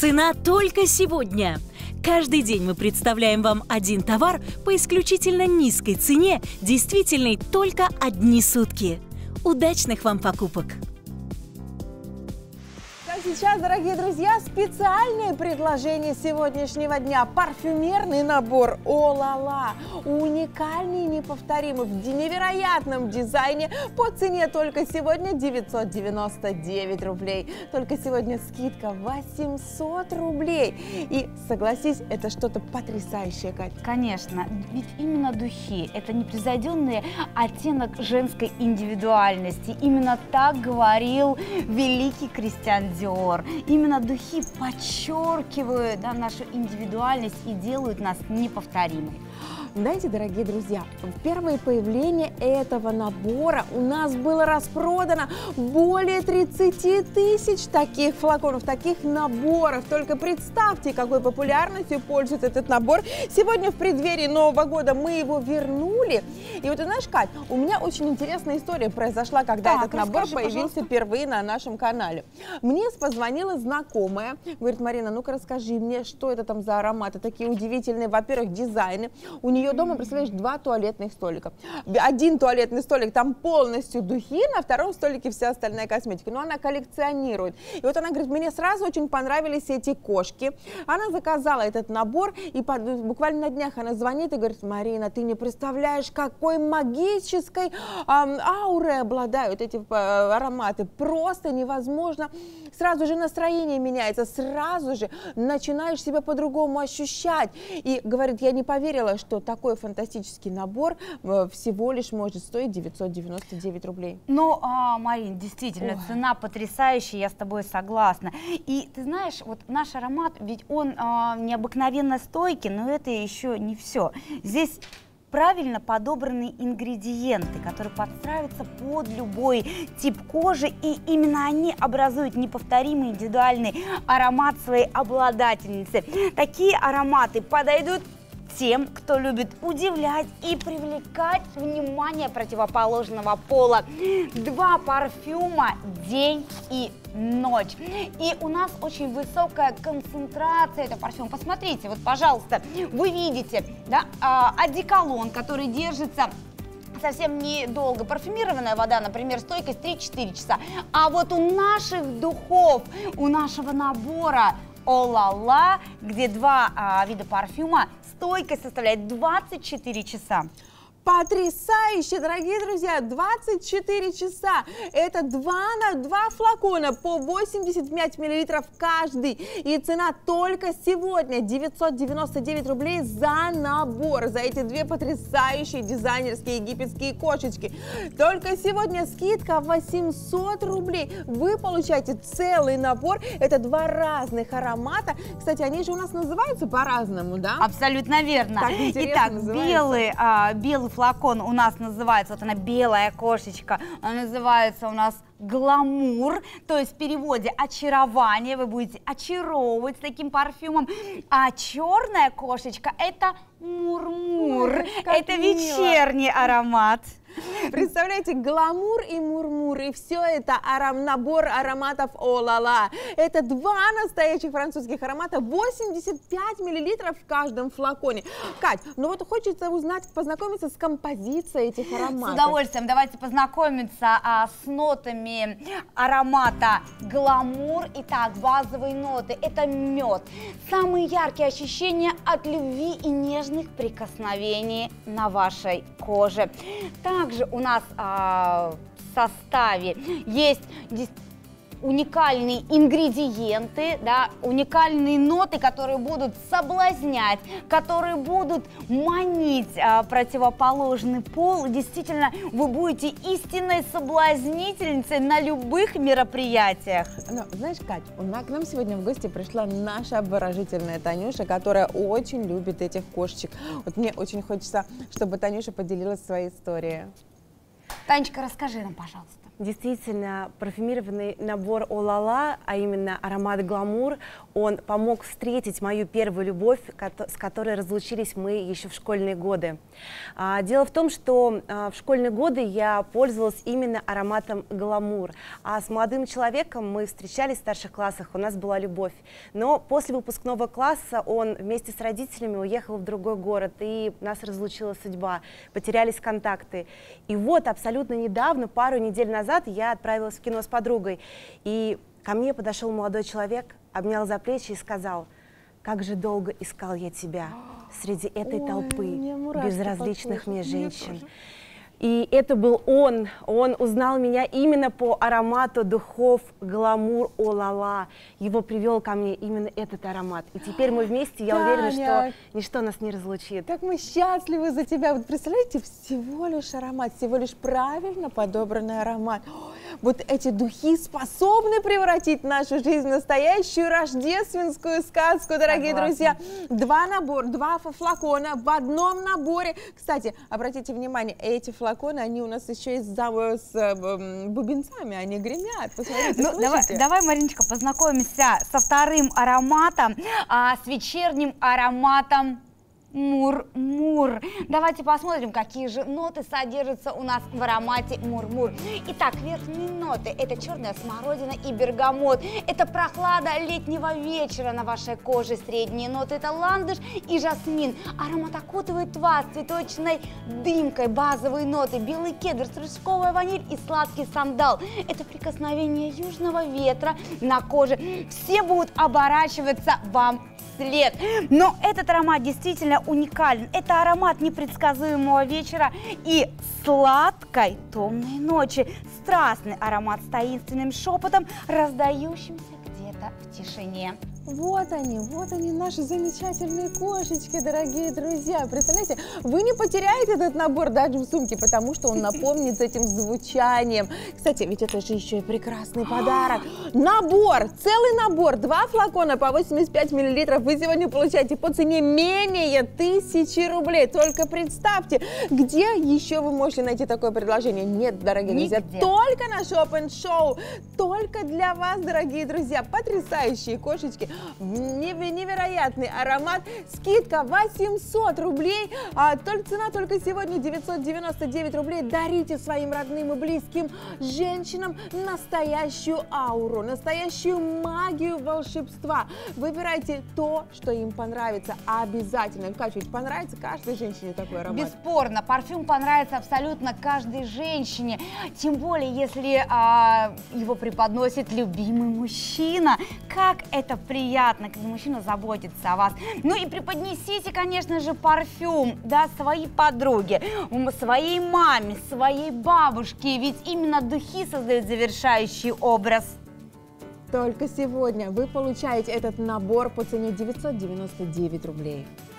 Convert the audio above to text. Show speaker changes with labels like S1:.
S1: Цена только сегодня. Каждый день мы представляем вам один товар по исключительно низкой цене, действительной только одни сутки. Удачных вам покупок!
S2: Сейчас, дорогие друзья, специальное предложение сегодняшнего дня. Парфюмерный набор «О-ла-ла». Уникальный и неповторимый в невероятном дизайне по цене только сегодня 999 рублей. Только сегодня скидка 800 рублей. И согласись, это что-то потрясающее, Катя.
S3: Конечно, ведь именно духи – это непревзойденный оттенок женской индивидуальности. Именно так говорил великий Кристиан Диор. Именно духи подчеркивают нашу индивидуальность и делают нас неповторимой.
S2: Знаете, дорогие друзья, в первое появление этого набора у нас было распродано более 30 тысяч таких флаконов, таких наборов. Только представьте, какой популярностью пользуется этот набор. Сегодня в преддверии Нового года мы его вернули. И вот, ты знаешь, Кать, у меня очень интересная история произошла, когда этот набор появился впервые на нашем канале. Мне позвонила знакомая, говорит: Марина, ну-ка расскажи мне, что это там за ароматы, такие удивительные, во-первых, дизайны. У нее дома, представляешь, 2 туалетных столика. Один туалетный столик, там полностью духи, на втором столике вся остальная косметика. Но она коллекционирует. И вот она говорит: мне сразу очень понравились эти кошки. Она заказала этот набор, и буквально на днях она звонит и говорит: Марина, ты не представляешь, какой магической аурой обладают эти ароматы. Просто невозможно. Сразу же настроение меняется, сразу же начинаешь себя по-другому ощущать. И говорит: я не поверила, что такой фантастический набор всего лишь может стоить 999 рублей.
S3: Ну, Марин, действительно, цена потрясающая, я с тобой согласна. И ты знаешь, вот наш аромат, ведь он необыкновенно стойкий, но это еще не все. Здесь правильно подобранные ингредиенты, которые подстраиваются под любой тип кожи, и именно они образуют неповторимый индивидуальный аромат своей обладательницы. Такие ароматы подойдут тем, кто любит удивлять и привлекать внимание противоположного пола. 2 парфюма день и ночь. И у нас очень высокая концентрация этого парфюма. Посмотрите, вот, пожалуйста, вы видите, да, одеколон, который держится совсем недолго. Парфюмированная вода, например, стойкость 3-4 часа. А вот у наших духов, у нашего набора «О-ла-ла», где 2 вида парфюма, стойкость составляет 24 часа.
S2: Потрясающе, дорогие друзья, 24 часа. Это 2 флакона по 85 миллилитров каждый. И цена только сегодня 999 рублей за набор, за эти 2 потрясающие дизайнерские египетские кошечки. Только сегодня скидка 800 рублей. Вы получаете целый набор. Это 2 разных аромата. Кстати, они же у нас называются по-разному, да?
S3: Абсолютно верно. Итак, белый флакон у нас называется, вот она, белая кошечка, она называется у нас «Гламур», то есть в переводе «очарование», вы будете очаровывать с таким парфюмом. А черная кошечка – это «Мурмур», это вечерний аромат.
S2: Представляете, гламур и мурмур, и все это набор ароматов «О-ла-ла». Это 2 настоящих французских аромата, 85 миллилитров в каждом флаконе. Кать, ну вот хочется узнать, познакомиться с композицией этих ароматов.
S3: С удовольствием, давайте познакомиться с нотами аромата «Гламур». Итак, базовые ноты – это мед. Самые яркие ощущения от любви и нежных прикосновений на вашей коже. Также у нас в составе есть уникальные ингредиенты, да, уникальные ноты, которые будут соблазнять, которые будут манить противоположный пол. Действительно, вы будете истинной соблазнительницей на любых мероприятиях.
S2: Но, знаешь, Кать, к нам сегодня в гости пришла наша обворожительная Танюша, которая очень любит этих кошечек. Вот мне очень хочется, чтобы Танюша поделилась своей историей.
S3: Танечка, расскажи нам, пожалуйста.
S4: Действительно, парфюмированный набор Олала, а именно аромат Гламур, он помог встретить мою первую любовь, с которой разлучились мы еще в школьные годы. Дело в том, что в школьные годы я пользовалась именно ароматом Гламур, а с молодым человеком мы встречались в старших классах, у нас была любовь. Но после выпускного класса он вместе с родителями уехал в другой город, и нас разлучила судьба, потерялись контакты. И вот абсолютно недавно, пару недель назад, я отправилась в кино с подругой, и ко мне подошел молодой человек, обнял за плечи и сказал: «Как же долго искал я тебя среди этой толпы безразличных мне женщин». И это был он узнал меня именно по аромату духов Гламур Олала. Его привел ко мне именно этот аромат. И теперь мы вместе, я уверена, что ничто нас не разлучит.
S2: Как мы счастливы за тебя. Вот представляете, всего лишь аромат, всего лишь правильно подобранный аромат. Вот эти духи способны превратить нашу жизнь в настоящую рождественскую сказку, дорогие друзья. Два флакона в одном наборе. Кстати, обратите внимание, эти флаконы, они у нас еще и с бубенцами, они гремят. Посмотрите,
S3: ну, давай, Мариночка, познакомимся со вторым ароматом, с вечерним ароматом Мур-Мур. Давайте посмотрим, какие же ноты содержатся у нас в аромате Мур-Мур. Итак, верхние ноты – это черная смородина и бергамот. Это прохлада летнего вечера на вашей коже. Средние ноты – это ландыш и жасмин. Аромат окутывает вас цветочной дымкой. Базовые ноты – белый кедр, стручковая ваниль и сладкий сандал. Это прикосновение южного ветра на коже. Все будут оборачиваться вам вслед. Но этот аромат действительно уникален. Это аромат непредсказуемого вечера и сладкой томной ночи. Страстный аромат с таинственным шепотом, раздающимся где-то в тишине.
S2: Вот они, наши замечательные кошечки, дорогие друзья. Представляете, вы не потеряете этот набор даже в сумке, потому что он напомнит этим звучанием. Кстати, ведь это же еще и прекрасный подарок. Набор, целый набор, 2 флакона по 85 мл вы сегодня получаете по цене менее 1000 рублей. Только представьте, где еще вы можете найти такое предложение? Нет, дорогие друзья, только на Shop & Show, только для вас, дорогие друзья. Потрясающие кошечки. Невероятный аромат, скидка 800 рублей, цена только сегодня 999 рублей. Дарите своим родным и близким женщинам настоящую ауру, настоящую магию волшебства. Выбирайте то, что им понравится обязательно. Катя, ведь понравится каждой женщине такой аромат?
S3: Бесспорно, парфюм понравится абсолютно каждой женщине, тем более, если его преподносит любимый мужчина. Как это приятно, когда мужчина заботится о вас. Ну и преподнесите, конечно же, парфюм, да, своей подруге, своей маме, своей бабушке, ведь именно духи создают завершающий образ.
S2: Только сегодня вы получаете этот набор по цене 999 рублей.